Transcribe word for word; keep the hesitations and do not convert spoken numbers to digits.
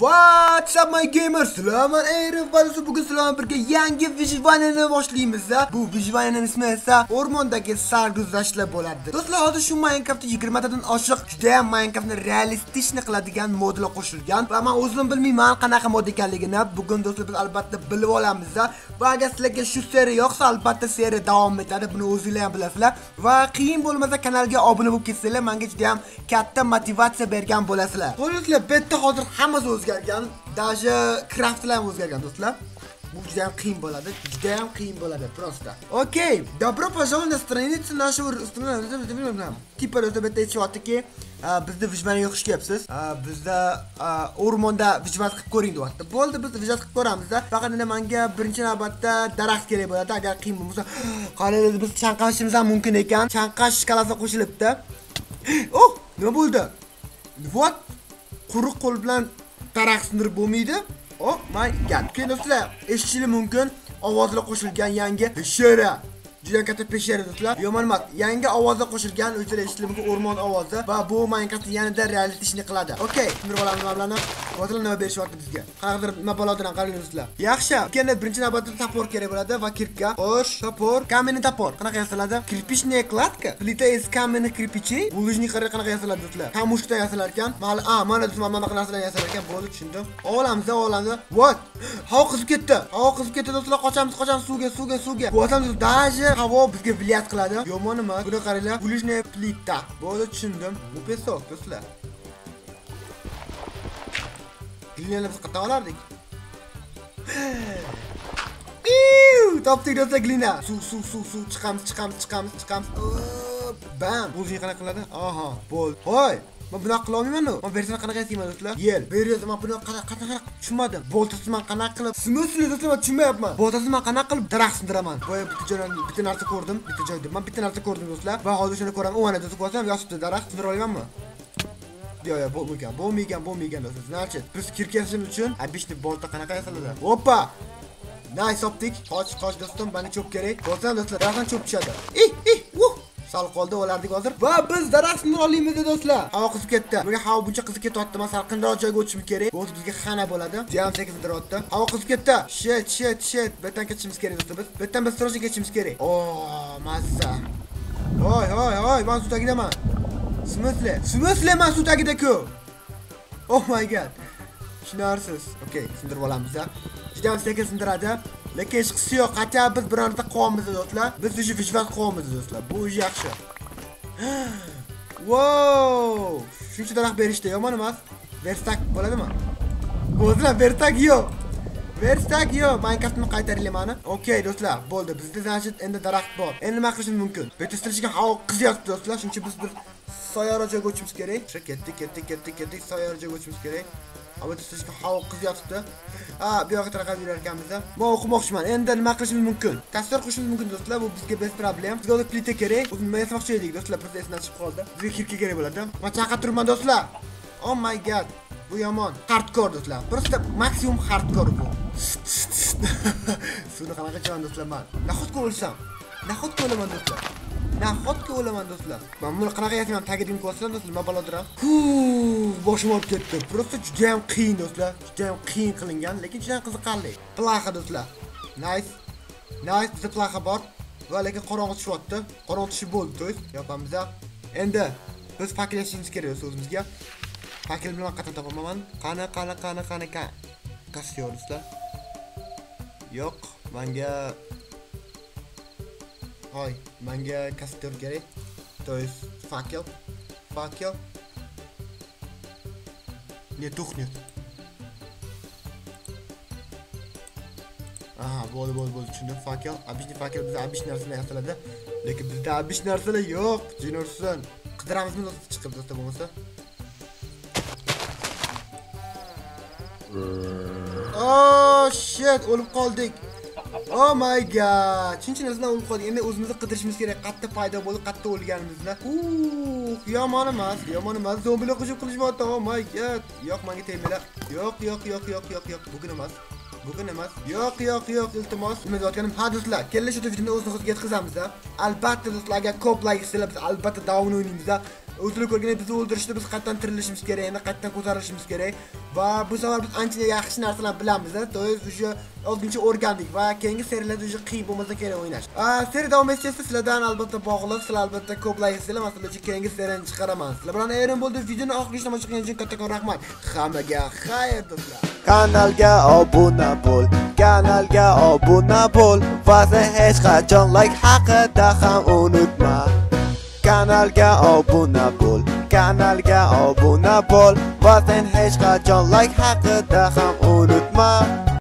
What's up my gamers? Tilayman Bosish bugun sizlarga birga yangi vijvaniyani boshlaymiz. Bu vijvaniyaning ismi esa o'rmondagi sarguzashtlar bo'ladi. Do'stlar, hozir shu Minecraftda yigirma tadan oshiq juda ham Minecraftni realistikni qiladigan modlar qo'shilgan va men o'zim bilmayman qanaqa mod ekanligini. Bugun do'stlar biz albatta bilib olamiz. Va agar sizlarga shu seriya yoqsa, albatta seriya davom etadi. Buni o'zingizlar ham bilasizlar. Va qiyin bo'lmasa kanalga obuna bo'lib ketsanglar, menga juda ham katta motivatsiya bergan bo'lasizlar. Do'stlar, bu yerda hozir hammasi o'zgargan. Даже craftlar ham o'zgargan do'stlar. Bu juda ham qiyin bo'ladi, juda ham qiyin bo'ladi просто. Okey, добро пожаловать на страницу нашего типа do'stlar, bitta aytishyaptiki, bizda vijvaniya yo'q ishlayapsiz. Bizda o'rmonda vijvat qilib ko'ring deyapti. Bo'ldi, biz vijvat qilib ko'ramiz. Faqat endi menga birinchi navbatda daraxt kerak bo'ladi. Agar qiyin bo'lsa, qaranglar, biz chanqashimiz ham mumkin ekan. Chanqash shkalasi qo'shilibdi. Oh, nima bo'ldi? What? Quruq qo'l bilan daraxt sindirib bo'lmaydi. Oh my god. Keyin do'stlar, eshitishinglar mumkin, ovozlar qo'shilgan yangi peshara. Juda katta peshara do'stlar. Yomon emas. Yangi ovozlar qo'shilgan, o'zlar eshitishinglar mumkin, o'rmon ovozi va bu Minecraftni yanada realistikni qiladi. Okay, sindirib olamiz mablag'ni. Hozir nima berishyapti bizga? Qanaqadir nima balodan qarang do'stlar. Yaxshi. Keyin birinchi navbatda topor kerak bo'ladi va kirpka. Xo'sh, topor, каменный топор. Qanaqa yasaladi? Кирпичная кладка. Плита из каменных кирпичей. Булыжник qanaqa yasaladi do'stlar? Kamushdan yasalar ekan. Mali, a, mana do'stlar, mana bunaqa narsadan yasalar ekan. Bo'ldi, tushundim. Olamiz, olamiz. What? Havo qizib ketdi. Havo qizib ketdi do'stlar. Qochamiz, qochamiz suvga, suvga, suvga. Qo'yamiz, даже havo bizga vilyat qiladi. Yomon emas. Buni qaranglar. Булыжная плита. Bo'ldi, tushundim. Bu pesok do'stlar. Glinani biz qata olardik. Iu, topdik do'stlar glina. Suv, suv, suv, suv, chiqamiz, chiqamiz, chiqamiz, chiqamiz. Bam. Bu jini qanaqa qiladi? Aha, bo'ldi. Hoy, men buni qila olmayman-ku. Men versiyani qanaqa yasayman do'stlar? Yel. Beriyapman, men buni qanaqa qanaqa tushunmadim. Boltasi men qanaqa qilib? Smysli do'stlar, men tushunmayapman. Boltasi men qanaqa qilib daraxt sindiraman? Boya bitta joydan bitta narsa ko'rdim, bitta joyda. Men bitta narsa ko'rdim do'stlar. Va hozir shuni ko'raman. U ana do'stlar, ko'rsam, yosibdi daraxt sindira olamanmi? Yo yo, bo'lmagan, bo'lmagan, bo'lmagan do'stlar. Значит, biz kirkashimiz uchun abishni bolta qanaqa yasaladi? Hoppa! Nice optik. Qoch, qoch do'stim, menga cho'p kerak. Bo'lsa do'stlar, daraxtdan cho'p tushadi. Ih, ih, uh! Sal qoldi, olardik hozir. Va biz daraxtni olamiz do'stlar. Havo qizib ketdi. Menga havo buncha qizib ketyapti. Men salqinroq joyga o'tishim kerak. Bo'lsa bizga xana bo'ladi. Jam sekindiryapti. Havo qizib ketdi. Shit, shit, shit. Bu yerdan ketishimiz kerak do'stlar. Biz bu yerdan biz sirojga ketishimiz kerak. Oh, mazza. Hoy, hoy, hoy, men suv tagidaman. Smysli? Smysli men suv tagida-ku. Oh my god. Tushunarsiz. Okay, sindirib olamiz. Juda ham sekin sindiradi. Lekin hech qisi yo'q. Qat'a biz bironta qovamiz do'stlar. Biz shu vijvat qovamiz do'stlar. Bu ish yaxshi. Wow! Shuncha daraxt berishdi, yomon emas. Verstak bo'ladimi? Do'stlar, verstak yo'q. Verstak yo'q. Minecraftni qaytaringlar meni. Okay do'stlar, bo'ldi. Bizda значит endi daraxt bor. Endi nima qilishimiz mumkin? Betistirishga havo qizyapti do'stlar. Shuncha biz bir soyaro joyga o'tishimiz kerak. Ketdik, ketdik, ketdik, ketdik, soyaro joyga o'tishimiz kerak. Ama betistirishga havo qizyapti. Ha, bu yoqqa tarqab yurar ekanmiz. Men o'qimoqchiman. Endi nima qilishimiz mumkin? Kastor qilishimiz mumkin do'stlar. Bu bizga bez problem. Bizga o'zi plita kerak. O'zim nima yasamoqchi edik do'stlar? Biz esdan chiqib qoldi. Bizga kirki kerak bo'ladi. Men chaqirib turibman do'stlar. Oh my god. Bu yomon. Hardcore do'stlar. Просто maksimum hardcore bu. Suvni qanaqa ichaman do'stlar men? Nahotki o'lsam? Nahotki o'laman do'stlar? Nahotki o'laman do'stlar? Men buni qanaqa yasayman? Tagidim ko'rsam do'stlar, nima balodiram? Huu, boshim olib ketdi. Просто juda ham qiyin do'stlar. Juda ham qiyin qilingan, lekin juda ham qiziqarli. Plaha do'stlar. Nice. Nice, bizda plaha bor. Va lekin qorong'i tushyapti. Qorong'i tushib bo'ldi, to'y. Yopamiz. Endi biz fakir yashashimiz kerak o'zimizga. Fakir bilan qatan topaman. Qani, qani, qani, qani, qani. Qasiyor do'stlar. Yo'q, menga Hoy, menga kastor kerak. То есть факел. Факел. Не тухнет. Aha, bo'ldi, bo'ldi, bo'ldi. Tushundim. Fakel, abishni fakel bizda abish narsalar yasaladi. Lekin bizda abish narsalar yo'q. Jinorson. Qidiramizmi do'stlar, chiqib do'stlar bo'lmasa? Oh shit, o'lib qoldik. Oh my god. Shuncha narsadan o'lib qoldik. Endi o'zimizni qidirishimiz kerak. Qayerda paydo bo'ldi, qayerda o'lganimizda. Uh, yomon emas, yomon emas. Zombilar hujum qilishyapti. Oh my god. Yo'q, menga tegmanglar. Yo'q, yo'q, yo'q, yo'q, yo'q, yo'q. Bugun emas. Bugun emas. Yo'q, yo'q, yo'q, iltimos. Nima deyotganim? Ha do'stlar, kelishida videoni o'z vaqtiga yetkazamiz-da. Albatta do'stlar, agar ko'p like istasa, biz albatta davomini o'ynaymiz-da. o'zini ko'rganda bizni o'ldirishdi, biz qaytadan tirilishimiz kerak, endi qaytadan ko'tarilishimiz kerak va bu safar biz ancha yaxshi narsalarni bilamiz. To есть o'sha oltinchi o'rgandik va keyingi seriyalarda o'sha qiyin bo'lmasa kerak o'ynash. A, seriya davom etsa sizlardan albatta bog'liq, sizlar albatta ko'p like qilsanglar, masalan, uchun keyingi seriyani chiqaraman. Sizlar bilan ayrim bo'ldi. Videoni oxirigacha tomosha qilganingiz uchun kattakon rahmat. Hammaga xayr do'stlar. Kanalga obuna bo'l, kanalga obuna bo'l va sen hech qachon like haqida ham unutma. Kanalga obuna bo'l, kanalga obuna bo'l va sen hech qachon like haqida ham unutma.